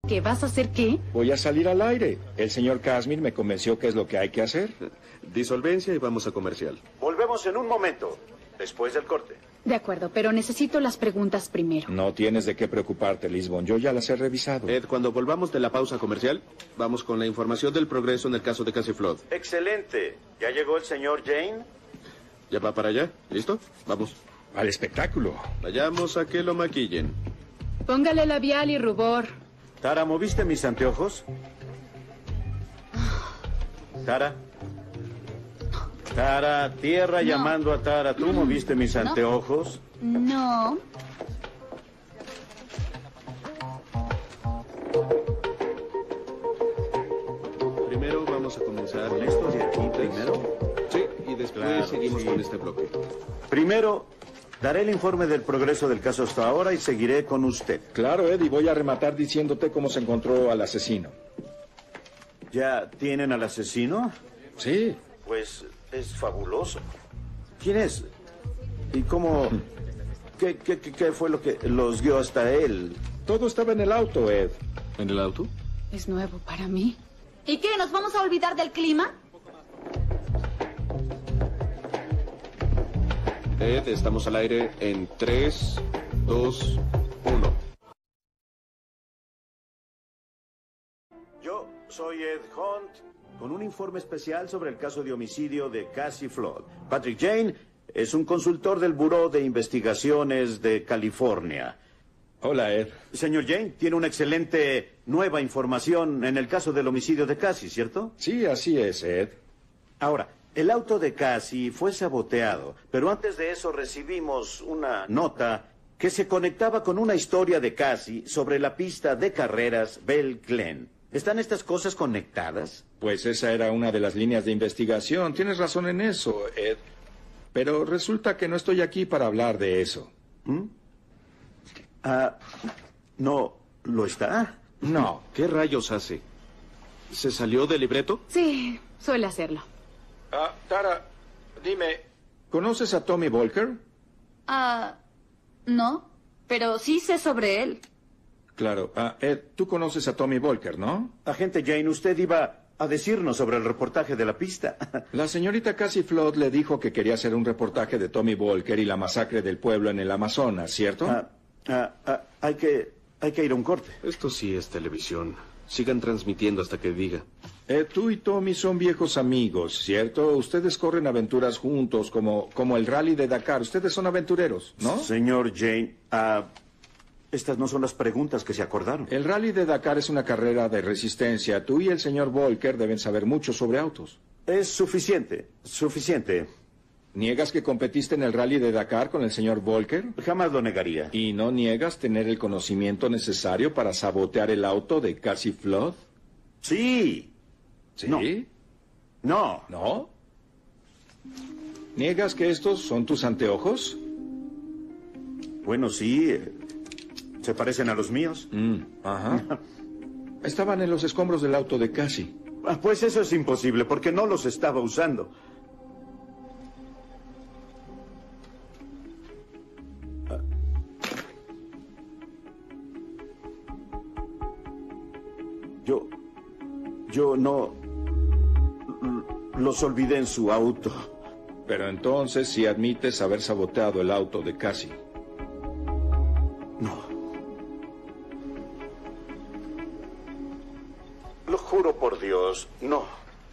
¿Qué vas a hacer qué? Voy a salir al aire. El señor Kazmir me convenció que es lo que hay que hacer. Disolvencia y vamos a comercial. Volvemos en un momento, después del corte. De acuerdo, pero necesito las preguntas primero. No tienes de qué preocuparte, Lisbon. Yo ya las he revisado. Ed, cuando volvamos de la pausa comercial, vamos con la información del progreso en el caso de Cassie Flood. Excelente. ¿Ya llegó el señor Jane? ¿Ya va para allá? ¿Listo? Vamos. Al espectáculo. Vayamos a que lo maquillen. Póngale labial y rubor. Tara, ¿moviste mis anteojos? Tara. Tara, tierra No. llamando a Tara. ¿Tú moviste mis ¿No? anteojos? No. Primero vamos a comenzar. ¿Esto de aquí primero? Sí, y después Claro, seguimos sí. con este bloque. Primero, daré el informe del progreso del caso hasta ahora y seguiré con usted. Claro, Ed, y voy a rematar diciéndote cómo se encontró al asesino. ¿Ya tienen al asesino? Sí. Pues es fabuloso. ¿Quién es? ¿Y cómo? ¿Qué fue lo que los guió hasta él? Todo estaba en el auto, Ed. ¿En el auto? Es nuevo para mí. ¿Y qué? ¿Nos vamos a olvidar del clima? Ed, estamos al aire en 3, 2, 1. Yo soy Ed Hunt, con un informe especial sobre el caso de homicidio de Cassie Flood. Patrick Jane es un consultor del Buró de Investigaciones de California. Hola, Ed. Señor Jane, tiene una excelente nueva información en el caso del homicidio de Cassie, ¿cierto? Sí, así es, Ed. Ahora, el auto de Cassie fue saboteado, pero antes de eso recibimos una nota que se conectaba con una historia de Cassie sobre la pista de carreras Bell Glen. ¿Están estas cosas conectadas? Pues esa era una de las líneas de investigación. Tienes razón en eso, Ed. Pero resulta que no estoy aquí para hablar de eso. ¿No lo está? No. ¿Qué rayos hace? ¿Se salió del libreto? Sí, suele hacerlo. Tara, dime, ¿conoces a Tommy Volker? No, pero sí sé sobre él. Claro. Ed, tú conoces a Tommy Volker, ¿no? Agente Jane, usted iba a decirnos sobre el reportaje de la pista. La señorita Cassie Flood le dijo que quería hacer un reportaje de Tommy Volker y la masacre del pueblo en el Amazonas, ¿cierto? Hay que ir a un corte. Esto sí es televisión. Sigan transmitiendo hasta que diga. Tú y Tommy son viejos amigos, ¿cierto? Ustedes corren aventuras juntos, como el rally de Dakar. Ustedes son aventureros, ¿no? Señor Jane, estas no son las preguntas que se acordaron. El rally de Dakar es una carrera de resistencia. Tú y el señor Volker deben saber mucho sobre autos. Es suficiente. ¿Niegas que competiste en el rally de Dakar con el señor Volker? Jamás lo negaría. ¿Y no niegas tener el conocimiento necesario para sabotear el auto de Cassie Flood? Sí. ¿Sí? No. ¿No? ¿Niegas que estos son tus anteojos? Bueno, sí. Se parecen a los míos. Ajá. Estaban en los escombros del auto de Cassie. Pues eso es imposible, porque no los estaba usando. Yo no... Los olvidé en su auto. Pero entonces sí admites haber saboteado el auto de Cassie. No. Lo juro por Dios, no.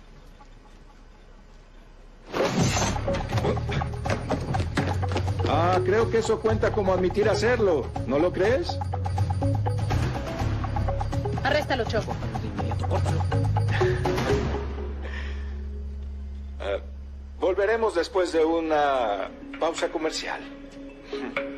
Creo que eso cuenta como admitir hacerlo. ¿No lo crees? Arréstalo, Choco. Volveremos después de una pausa comercial.